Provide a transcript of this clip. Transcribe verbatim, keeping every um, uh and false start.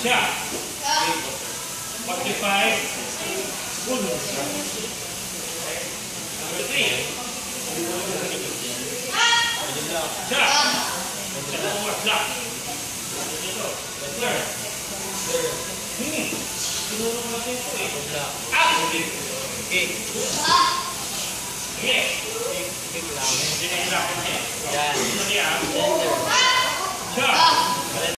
siya. forty-five. Uno. Number three. Siya. Siya na uwas lang. Dito. Third. Hmm. Tinuro ko natin ito eh. Ah! Okay. Okay. Hindi lang. Hindi lang. Yan. Siya.